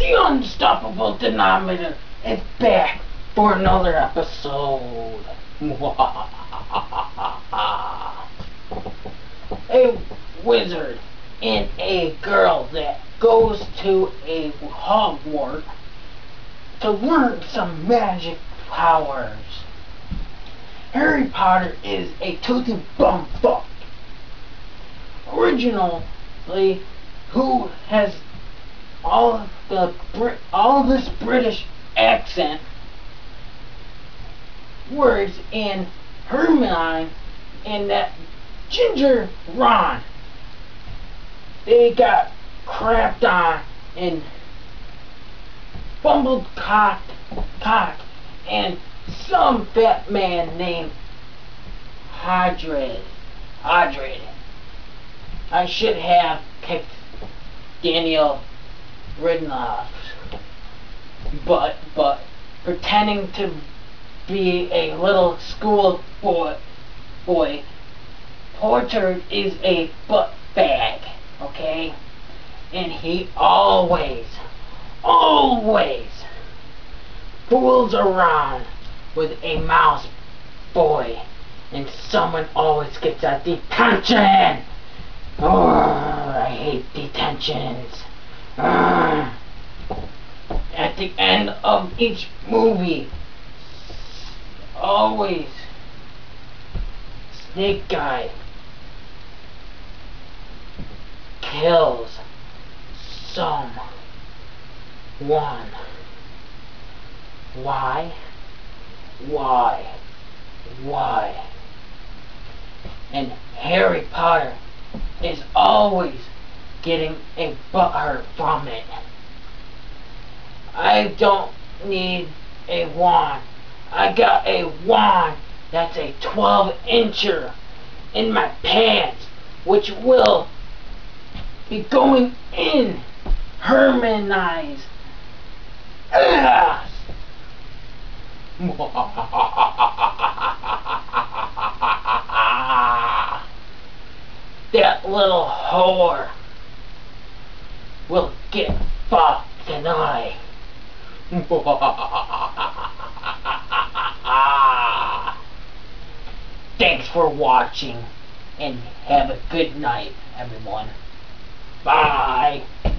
The Unstoppable Denominator is back for another episode. A wizard and a girl that goes to a Hogwarts to learn some magic powers. Harry Potter is a toothy bumfuck. Originally, who has all this British accent words in Hermione and that Ginger Ron. They got crapped on and bumbled cock and some fat man named Hagrid. I should have picked Daniel Radcliffe, but pretending to be a little school boy, Porter is a butt bag, okay? And he always fools around with a mouse boy, and someone always gets a detention. Oh, I hate detentions. At the end of each movie, always Snake Guy kills someone. Why? And Harry Potter is always getting a butthurt from it. I don't need a wand. I got a wand that's a 12-incher in my pants, which will be going in Hermione's ass. That little whore will get fucked tonight. Thanks for watching and have a good night, everyone. Bye.